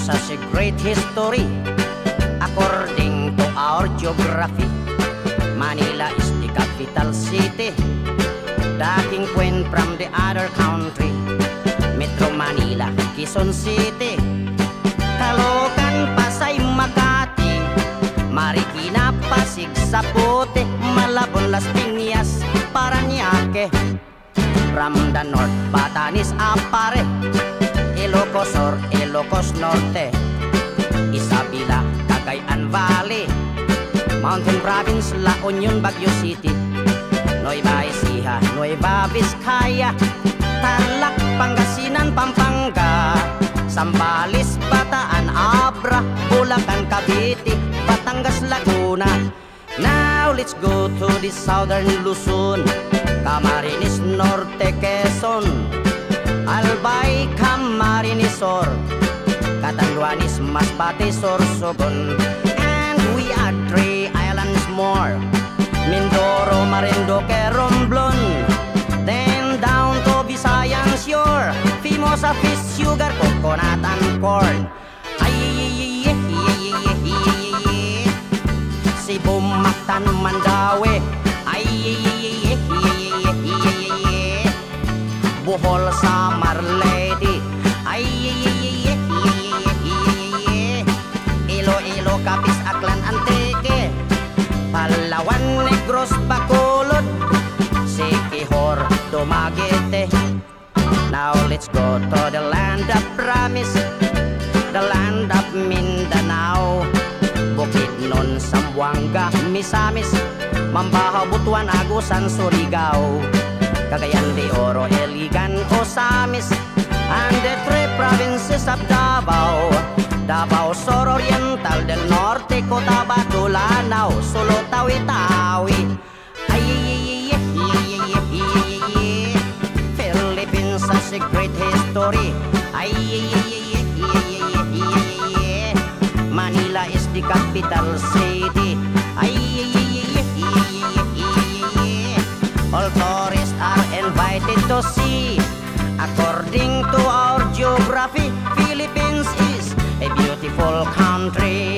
Philippines has a great history according to our geography. Manila is the capital city, dating queen from the other country. Metro Manila, Quezon City, Caloocan, Pasay, Makati, Marikina, Pasig, Sapote, Malabon, Las Piñas, Parañaque. From the north, Batanes, Apare, Ilocos Sur, Ilocos Norte, Isabela, Cagayan Valley, Mountain Province, La Union, Baguio City, Nueva Ecija, Nueva Vizcaya, Tarlac, Pangasinan, Pampanga, Zambales, Bataan, Abra, Bulacan, Cavite, Batangas, Laguna. Now let's go to the southern Luzon, Camarines Norte, Quezon, Albay, Camarines Sur, Catanduanes, Masbate, Sorsogon. And we are 3 islands more, Mindoro, Marinduque, Romblon. Then down to Visayan shore, Fimosa, fish, sugar, coconut, and corn. Cebu, Mactan, Mandaue, Bohol, Samar, Leyte, Iloilo, Capiz, Aklan, Antique, Palawan, Negros, Bacolod, Siquijor, Dumaguete. Now let's go to the land of promise, the land of Mindanao, Bukidnon, Zamboanga, Misamis, Mambahaw, Butuan, Agusan, Surigao, Cagayan de Oro, Iligan, Osamis, and the 3 provinces of Davao, Davao Sur Oriental, del Norte, Cotabato, Lanao, Sulu, Tawi-Tawi. Philippines has a great history. Manila is the capital city. All tourists are invited to see. According to our geography, Philippines is a beautiful country.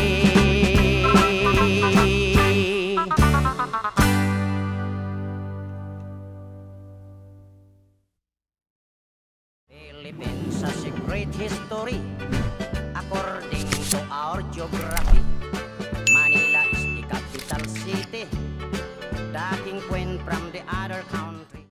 Philippines has a great history according to our geography. Manila is the capital city, dating queen from the other country.